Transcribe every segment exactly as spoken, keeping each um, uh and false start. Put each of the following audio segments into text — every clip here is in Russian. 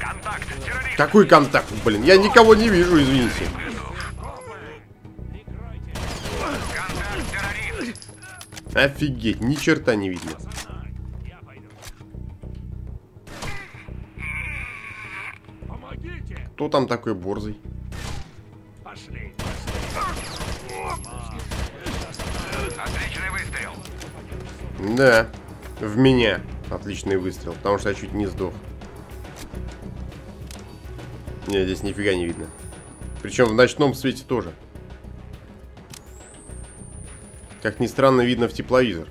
Какой контакт, блин? Я никого не вижу, извините. Офигеть, ни черта не видно. Кто там такой борзый? Пошли. Отличный выстрел. Да, в меня отличный выстрел, потому что я чуть не сдох. Не, здесь нифига не видно. Причем в ночном свете тоже. Как ни странно, видно в тепловизор.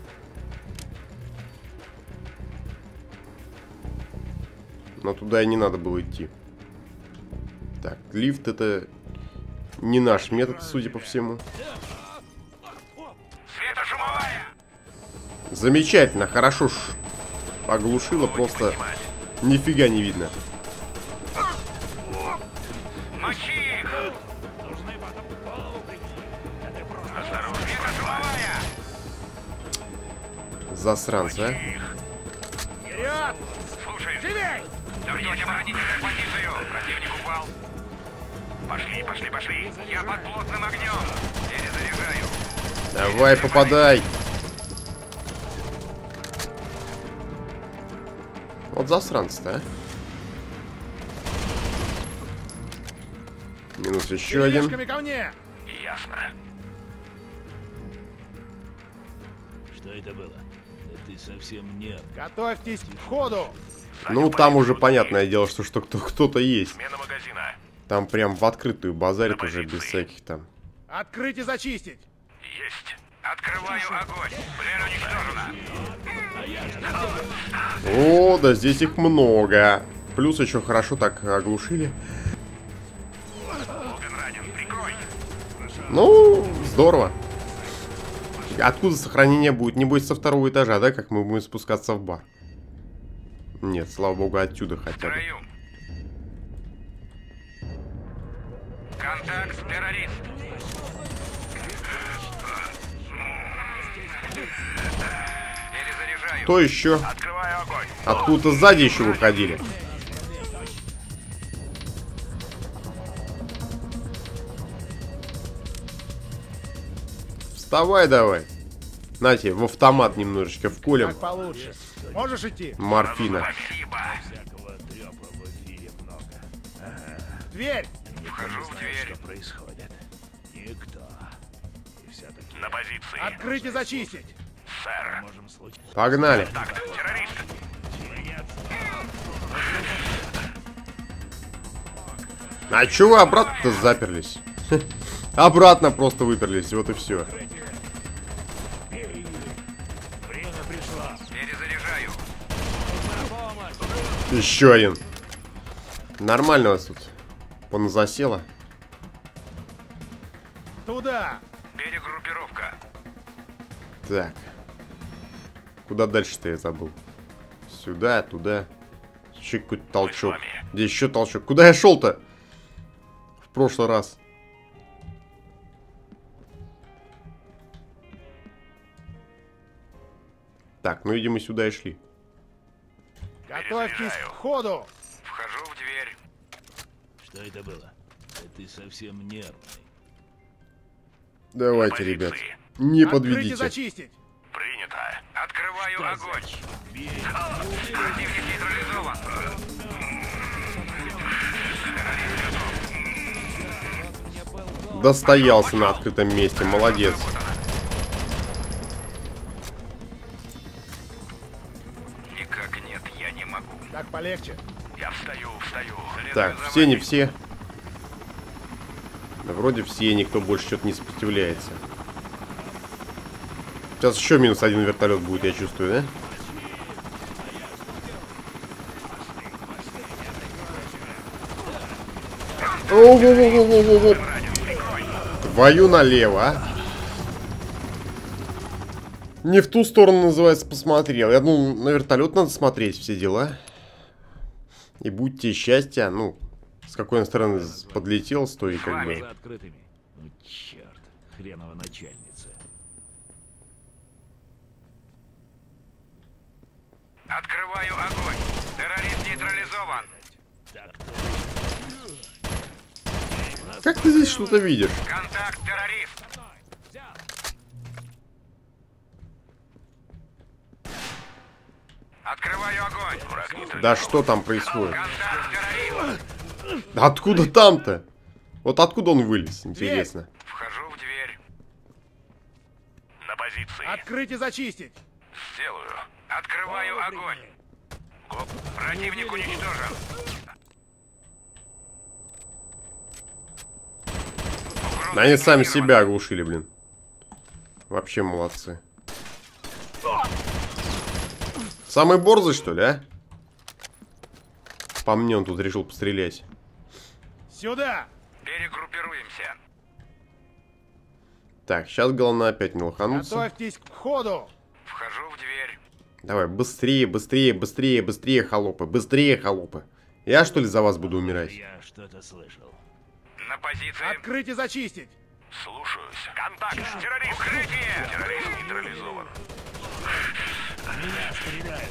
Но туда и не надо было идти. Так, лифт — это не наш метод, судя по всему. Светошумовая. Замечательно, хорошо ж. Оглушило, просто нифига не видно. Мочи их. Осторожно, светошумовая. Засранцы, а? Вперед! Слушай, Живей! вернете оборонительную позицию. Противник упал. Пошли, пошли, пошли. Я под плотным огнем. Перезаряжаю. Давай, попадай. Вот засранцы-то, а? Минус еще один. Тележками ко мне! Ясно. Что это было? Да ты совсем нет. Готовьтесь к входу! Ну, там уже понятное дело, что, что кто- кто-то есть. Смена магазина. Там прям в открытую базарит уже без всяких там. Открыть и зачистить! Есть. Открываю огонь. Цель уничтожена. О, да здесь их много. Плюс еще хорошо так оглушили. Логан ранен. Прикрой. Ну, здорово. Откуда сохранение будет? Небось со второго этажа, да? Как мы будем спускаться в бар? Нет, слава богу, отсюда хотя бы. Строю. Контакт, террорист. Перезаряжаю. Кто еще? Открываю огонь. Откуда-то сзади еще выходили. Вставай давай. Нате, в автомат немножечко вколем. Так получше. Можешь идти? Морфина. Спасибо. Всякого трёпа в эфире много. Дверь! Вхожу в дверь. Что происходит? Никто. И все-таки На позиции. Открыть и зачистить! Сэр. можем случиться. Погнали. Так, террорист. А чё вы обратно-то заперлись? Обратно просто выперлись, вот и все. Перезаряжаю. Еще один. Нормально у вас тут. Поназасело. Туда! Перегруппировка. Так. Куда дальше-то я забыл? Сюда, туда. Еще какой-то толчок. Здесь еще толчок. Куда я шел-то? В прошлый раз. Так, ну, видимо, сюда и шли. Готовьтесь к входу! Вхожу в дверь. Что это было? Да ты совсем нервный. Давайте, Позиции. ребят. Не Открыть и подведите. зачистить! Принято. Открываю огонь. Противник нейтрализован. Достоялся на открытом месте. Молодец. Никак нет, я не могу. Так полегче. Я встаю, встаю. Так, Следую за все, не вами. все. Да вроде все, никто больше что-то не сопротивляется. Сейчас еще минус один вертолет будет, я чувствую, да? О-о-о-о-о-о-о. Твою налево, а? Не в ту сторону, называется, посмотрел. Я думал, на вертолет надо смотреть, все дела. И будьте счастья, ну, с какой он стороны подлетел, с той как бы. За открытыми. Ну черт, хренова начальница. Открываю огонь. Террорист нейтрализован. Как ты здесь что-то видишь? Контакт, террорист! Открываю огонь! Враг не Да что там происходит? Контакт, террорист! Да откуда там-то? Вот откуда он вылез, интересно. Вхожу в дверь. На позиции. Открыть и зачистить. Сделаю. Открываю огонь. Гоп. Противник уничтожен. Да они сами себя оглушили, блин. Вообще молодцы. Самый борзый, что ли, а? По мне он тут решил пострелять. Сюда. Перегруппируемся. Так, сейчас главное опять не лохануться. Готовьтесь к входу. Вхожу в дверь. Давай, быстрее, быстрее, быстрее, быстрее, холопы. Быстрее, холопы. Я, что ли, за вас буду умирать? Я что-то слышал. На позиции. Открыть и зачистить. Слушаюсь. Контакт. Террорист. Укрытие. Террорист нейтрализован. Меня стреляют.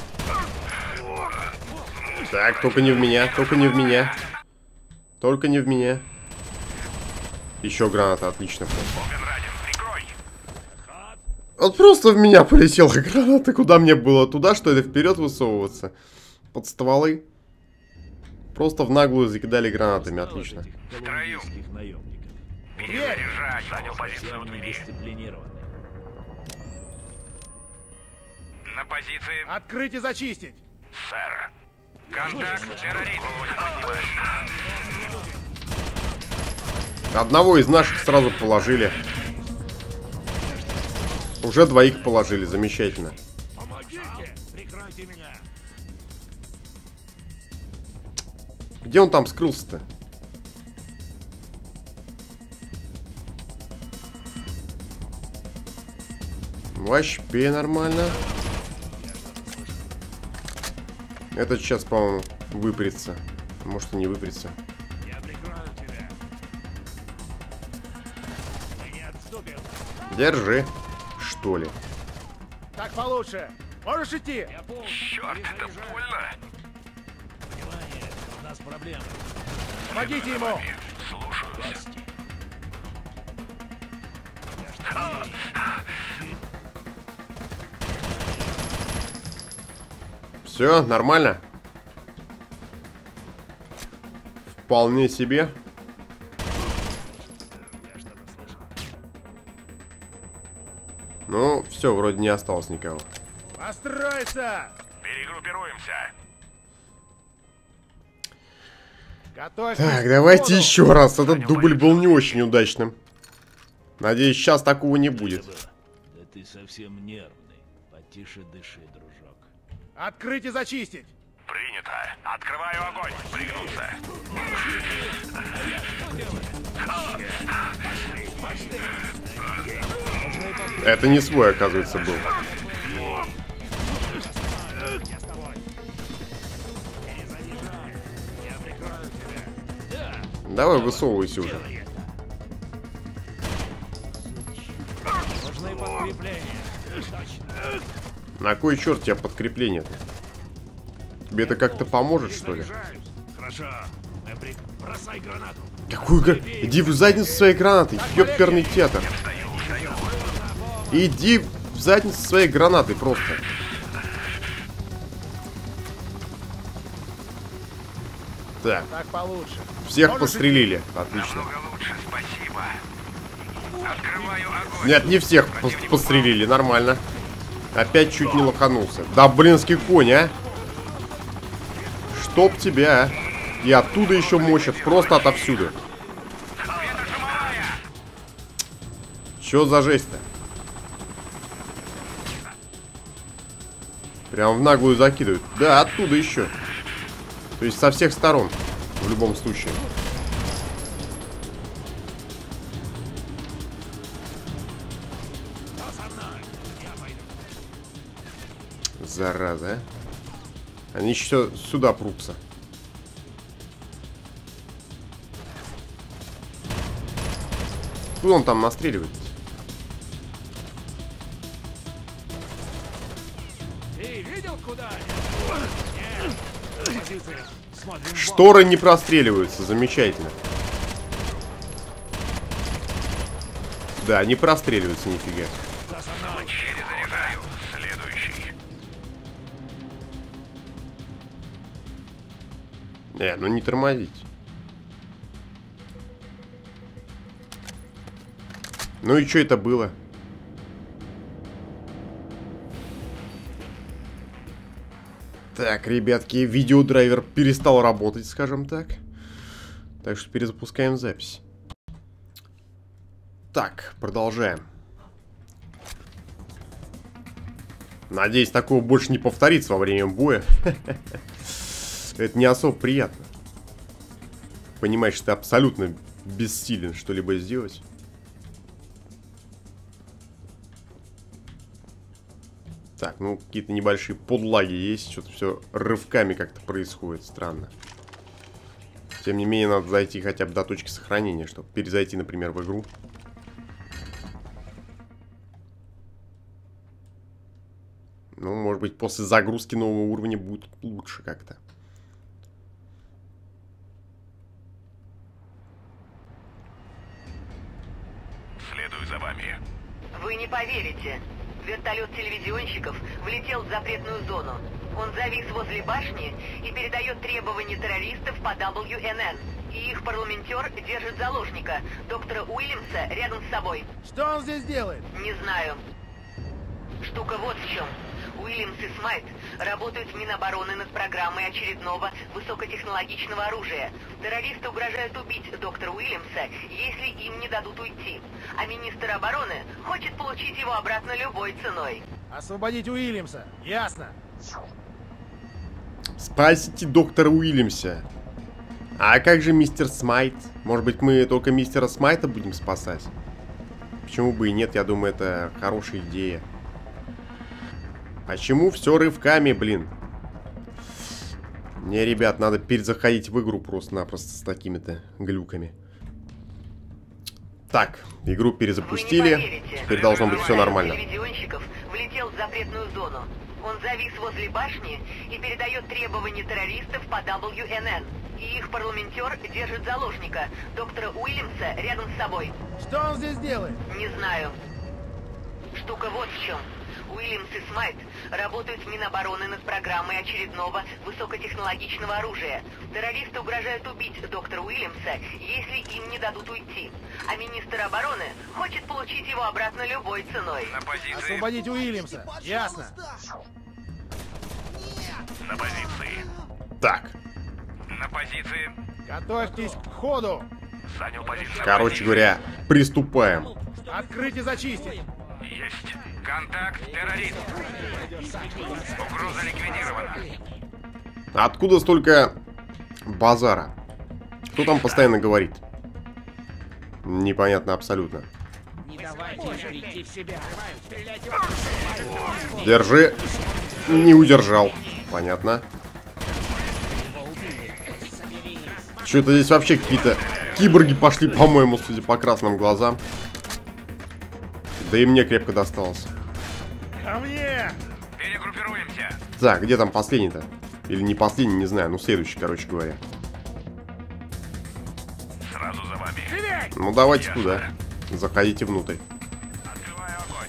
Так, только не в меня, только не в меня. Только не в меня. Еще граната, отлично. Оген ранен. Прикрой. Вот просто в меня полетела граната. Куда мне было? Туда, что ли, вперед высовываться? Под стволы. Просто в наглую закидали гранатами, отлично. Колумбийских наемников. Перезаряжать. Занял позицию в Они двери. дисциплинированы. На позиции. Открыть и зачистить. Сэр. Контакт. Террорист. Одного из наших сразу положили. Уже двоих положили, замечательно. Помогите! Прикройте меня! Где он там скрылся-то? Вообще нормально. Этот сейчас, по-моему, выпрется. Может и не выпрется. Я прикрою тебя. Мы не отступим. Держи, что ли. Так получше. Можешь идти. Я полностью Черт, это перезаряжаю. больно. Внимание, у нас проблемы. Помогите ему. Слушаюсь. Все, нормально. Вполне себе. Я что-то слышал. Ну, все, вроде не осталось никого. Построиться. Перегруппируемся. Готовьтесь Так, к давайте входу. еще раз. Этот дубль был не очень удачным. Надеюсь, сейчас такого не будет. Это было. Да ты совсем нервный. Потише дыши, дружок. Открыть и зачистить. Принято. Открываю огонь. Пригнуться. Это не свой, оказывается, был. Давай высовывайся уже. Нужны подкрепления. Точно. На кой черт тебе подкрепление-то? Тебе это как-то поможет, что ли? Хорошо. Эбрик, бросай гранату. Какую гра... Иди в задницу своей гранатой, ёперный театр. Иди в задницу своей гранатой просто. Так, Так получше. всех Можешь пострелили. Отлично. Намного лучше. Спасибо. Открываю огонь. Нет, не всех пос- пострелили, нормально. Опять чуть не лоханулся. Да блинский конь, а! Чтоб тебя, а! И оттуда еще мочат, просто отовсюду. Чё за жесть-то? Прям в наглую закидывают. Да, оттуда еще. То есть со всех сторон. В любом случае. Зараза, а. Они еще сюда прутся. Куда он там настреливает? Ты видел, куда? Нет. Позиция. Шторы не простреливаются, замечательно. Да, не простреливаются нифига. Перезаряжаю. Следующий. Не, ну не тормозить. Ну и что это было? Так, ребятки, видеодрайвер перестал работать, скажем так. Так что перезапускаем запись. Так, продолжаем. Надеюсь, такого больше не повторится во время боя. Это не особо приятно. Понимаешь, что ты абсолютно бессилен что-либо сделать. Так, ну какие-то небольшие подлаги есть. Что-то все рывками как-то происходит. Странно. Тем не менее, надо зайти хотя бы до точки сохранения, чтобы перезайти, например, в игру. Ну, может быть, после загрузки нового уровня будет лучше как-то. Следую за вами. Вы не поверите. Вертолет телевизионщиков влетел в запретную зону. Он завис возле башни и передает требования террористов по дабл ю эн эн. И их парламентер держит заложника, доктора Уильямса, рядом с собой. Что он здесь делает? Не знаю. Штука вот в чем. Уильямс и Смайт работают в Минобороны над программой очередного высокотехнологичного оружия. Террористы угрожают убить доктора Уильямса, если им не дадут уйти. А министр обороны хочет получить его обратно любой ценой. Освободить Уильямса. Ясно. Спасите доктора Уильямса. А как же мистер Смайт? Может быть, мы только мистера Смайта будем спасать? Почему бы и нет? Я думаю, это хорошая идея. Почему все рывками, блин? Не, ребят, надо перезаходить в игру просто-напросто с такими-то глюками. Так, игру перезапустили. Теперь должно быть все нормально. Телевизионщиков влетел в запретную зону. Он завис возле башни и передает требования террористов по дабл ю эн эн. И их парламентер держит заложника, доктора Уильямса, рядом с собой. Что он здесь делает? Не знаю. Штука вот в чем. Уильямс и Смайт работают в Минобороны над программой очередного высокотехнологичного оружия. Террористы угрожают убить доктора Уильямса, если им не дадут уйти. А министр обороны хочет получить его обратно любой ценой. На позиции. Освободить Уильямса. Ясно. На позиции. Так, На позиции. Готовьтесь к ходу. Занял позицию. короче говоря, приступаем. Открыть и зачистить. Есть. Контакт террорист. Угроза ликвидирована. Откуда столько базара? Кто там постоянно говорит? Непонятно абсолютно. Держи. Не удержал. Понятно. Что-то здесь вообще какие-то киборги пошли, по-моему, судя по красным глазам. Да и мне крепко досталось. Ко мне! Перегруппируемся. Так, где там последний-то? Или не последний, не знаю. Ну, следующий, короче говоря. Сразу за вами. Ну, давайте туда. Заходите внутрь. Открываю огонь.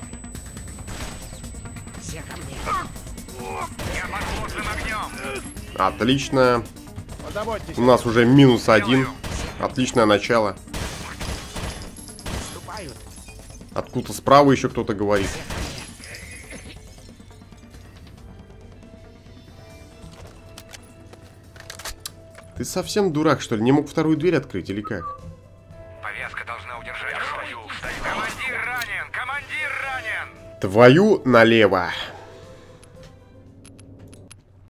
Я под плотным огнем. Отлично. Позаботьтесь. У нас уже минус один. Отличное начало. Откуда-то справа еще кто-то говорит. Ты совсем дурак, что ли? Не мог вторую дверь открыть или как? Повязка должна удержать свою. Командир ранен! Командир ранен! Твою налево.